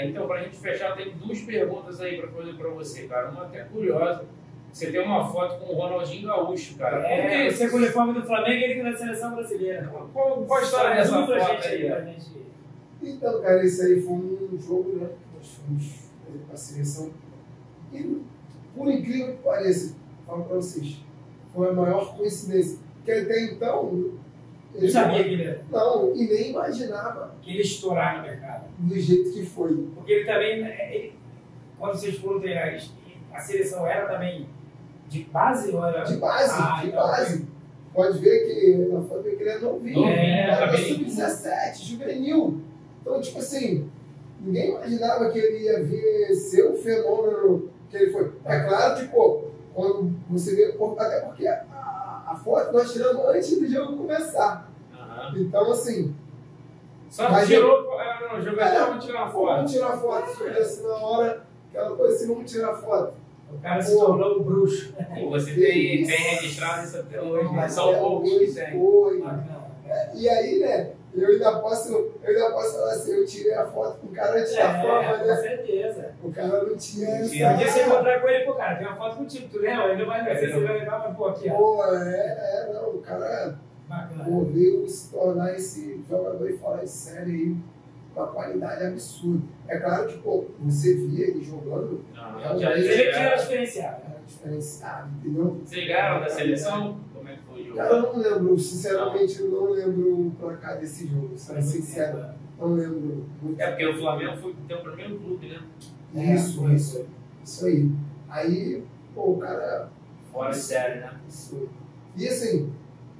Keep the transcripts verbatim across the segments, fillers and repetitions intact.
É, então, para a gente fechar, tem duas perguntas aí para fazer para você, cara. Uma até curiosa. Você tem uma foto com o Ronaldinho Gaúcho, cara. É, você com o uniforme do Flamengo e ele que na seleção brasileira. Qual, qual a história dessa foto gente aí? aí gente... Então, cara, isso aí foi um jogo, né? Nós fomos fazer com a seleção. E, por incrível que pareça, falo para vocês, foi a maior coincidência. Porque até então... Ele não sabia que ele era. Não, e nem imaginava. Que ele ia estourar no mercado. Do jeito que foi. Porque ele também, ele, quando vocês foram treinar, a seleção era também de base ou era? De base, ah, de então, base. Pode ver que na foto que ele é novinho. É, era bem... sub dezessete, juvenil. Então, tipo assim, ninguém imaginava que ele ia vir ser o fenômeno que ele foi. É claro, tipo, quando você vê, até porque a, a foto nós tiramos antes do jogo começar. Uhum. Então, assim. Só que tirou, é, não, o jogador é, vamos tirar uma foto. Vamos tirar foto, é. Assim, na hora, aquela coisa assim, vamos tirar foto. O cara se tornou um bruxo. Pô, você tem, tem registrado isso até hoje, né? São poucos que tem. Foi. É, e aí, né, eu ainda posso, eu ainda posso falar assim, eu tirei a foto com o cara antes da é, fama, né? Com certeza. O cara não tinha essa... Um dia você encontrar com ele, pô, cara, tem uma foto contigo, tu lembra? Ele vai ver, você vai levar, mas pô, aqui, ó. Pô, é, é, não, o cara pô, veio se tornar esse jogador e falar isso sério aí, uma qualidade absurda. É claro que, pô, você via ele jogando, não, já ele era diferenciado. Era diferenciado, entendeu? Vocês ganharam da seleção? Como é que foi o jogo? Cara, eu não lembro, sinceramente, eu não lembro o placar desse jogo, sendo sincero, não lembro. Muito é porque o Flamengo foi o teu primeiro clube, né? Isso, é, isso, isso aí. Aí, pô, o cara... Fora de série, né? Isso. E assim,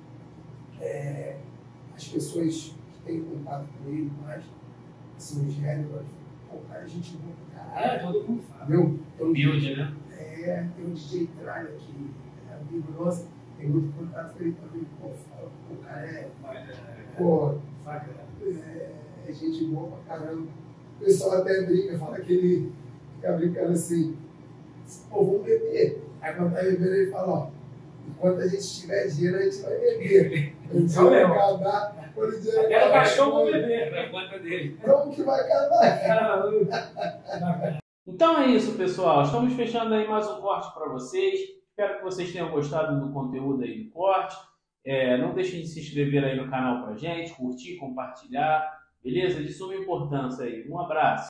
é, as pessoas que têm contato com ele mais, assim, os gêneros, pô, cara, a gente não... É, todo mundo fala. Meu, Humilde, né? É, tem um D J Tralha que é amigo nosso, tem muito contato com ele também, pô, fala, pô, o cara é... Pô, é, é gente boa pra caramba. O pessoal até brinca, fala que ele fica brincando assim, pô, vamos beber. Aí quando tá bebendo ele fala, ó, enquanto a gente tiver dinheiro, a gente vai beber. A gente vai acabar, quando o dinheiro acabar... Era o caixão pra beber. Na conta dele. Como que vai acabar? Então é isso, pessoal. Estamos fechando aí mais um corte para vocês. Espero que vocês tenham gostado do conteúdo aí do corte. É, não deixem de se inscrever aí no canal pra gente, curtir, compartilhar. Beleza? De suma importância aí. Um abraço.